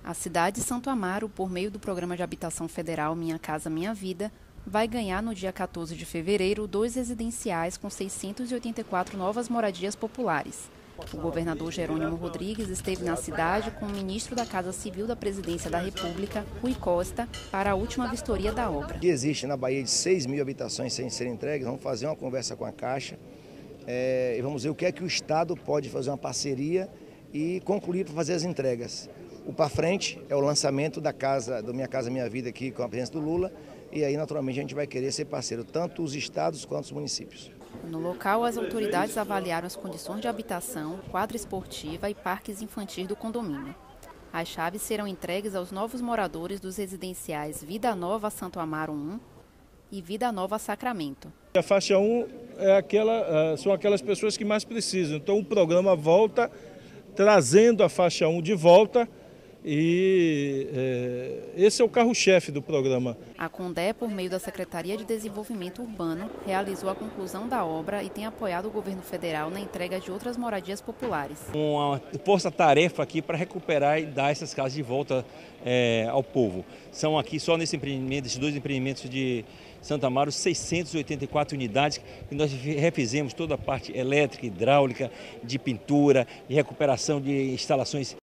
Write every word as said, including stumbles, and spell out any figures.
A cidade de Santo Amaro, por meio do Programa de Habitação Federal Minha Casa Minha Vida, vai ganhar no dia quatorze de fevereiro dois residenciais com seiscentas e oitenta e quatro novas moradias populares. O governador Jerônimo Rodrigues esteve na cidade com o ministro da Casa Civil da Presidência da República, Rui Costa, para a última vistoria da obra. Existe na Bahia de seis mil habitações sem serem entregues, vamos fazer uma conversa com a Caixa é, e vamos ver o que é que o Estado pode fazer uma parceria e concluir para fazer as entregas. O para frente é o lançamento da casa, do Minha Casa Minha Vida aqui com a presença do Lula e aí naturalmente a gente vai querer ser parceiro, tanto os estados quanto os municípios. No local, as autoridades avaliaram as condições de habitação, quadra esportiva e parques infantis do condomínio. As chaves serão entregues aos novos moradores dos residenciais Vida Nova Santo Amaro um e Vida Nova Sacramento. A faixa um é aquela, são aquelas pessoas que mais precisam, então o programa volta trazendo a faixa um de volta e é, esse é o carro-chefe do programa. A Condé, por meio da Secretaria de Desenvolvimento Urbano, realizou a conclusão da obra e tem apoiado o governo federal na entrega de outras moradias populares. Uma força-tarefa aqui para recuperar e dar essas casas de volta é, ao povo. São aqui só nesse empreendimento, esses dois empreendimentos de Santo Amaro, seiscentas e oitenta e quatro unidades que nós refizemos toda a parte elétrica, hidráulica, de pintura e recuperação de instalações